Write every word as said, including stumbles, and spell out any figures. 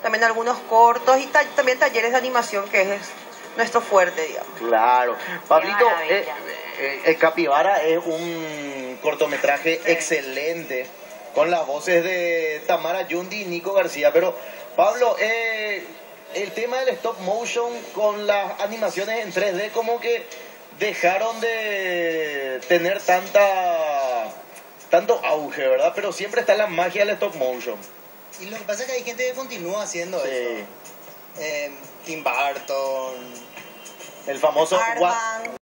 también algunos cortos y ta- también talleres de animación, que es nuestro fuerte, digamos. Claro. Pablito, maravilla. eh, eh, el Capibara es un cortometraje Sí. excelente, con las voces de Tamara Yundi y Nico García. Pero, Pablo, eh, el tema del stop motion con las animaciones en tres D, como que dejaron de tener tanta tanto auge, ¿verdad? Pero siempre está la magia del stop motion. Y lo que pasa es que hay gente que continúa haciendo Sí. eso. Eh, Tim Burton. El famoso Arman.